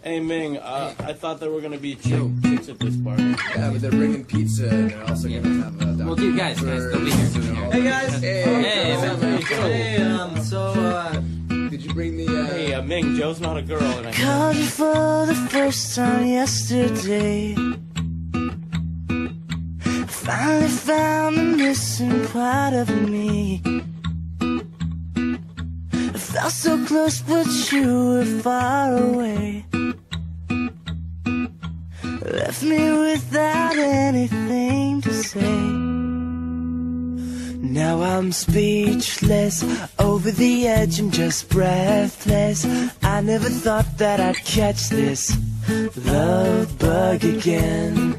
Hey Ming, I thought there were gonna be chicks at this party. Yeah, but they're bringing pizza and they're also gonna have a Well, dude, guys, they'll be here. Hey guys! Did you bring the Hey, Ming, Joe's not a girl. And I called you for the first time yesterday. Finally found the missing part of me. I felt so close, but you were far away. Left me without anything to say. Now I'm speechless, over the edge, I'm just breathless. I never thought that I'd catch this love bug again.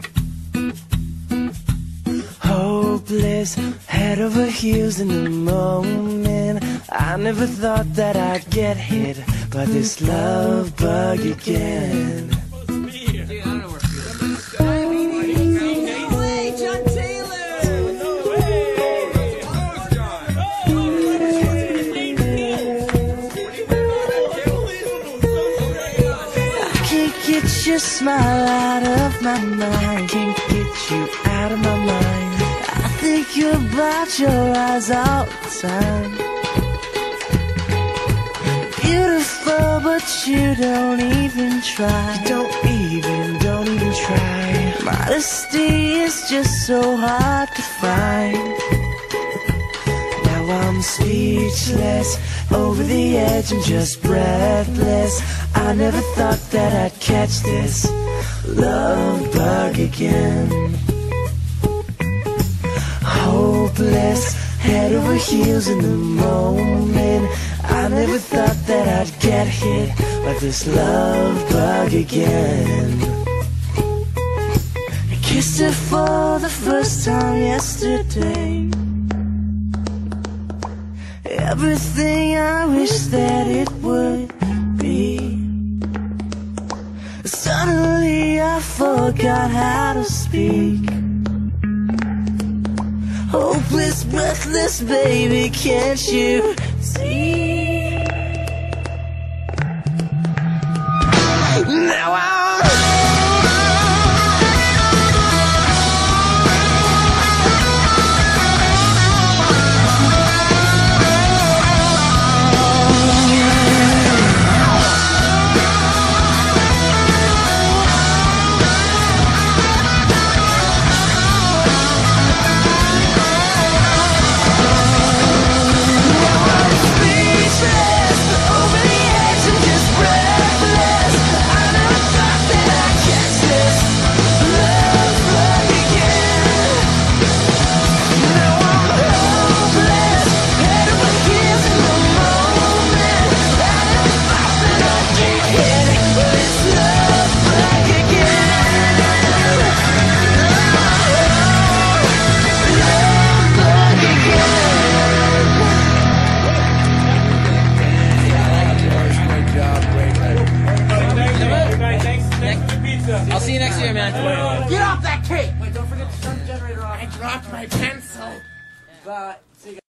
Hopeless, head over heels in the moment. I never thought that I'd get hit by this love bug again. Get your smile out of my mind, can't get you out of my mind. I think about your eyes all the time. Beautiful, but you don't even try. You don't even try. Modesty is just so hard to find. Now I'm speechless, over the edge, I'm just breathless. I never thought that I'd catch this love bug again. Hopeless, head over heels in the moment. I never thought that I'd get hit by this love bug again. I kissed her for the first time yesterday. Everything I wish that it would be. Suddenly I forgot how to speak. Hopeless, breathless, baby, can't you see? Now I'll see you next year, man. Get off that cake! Wait, don't forget to turn the generator off. I dropped my pencil. Bye.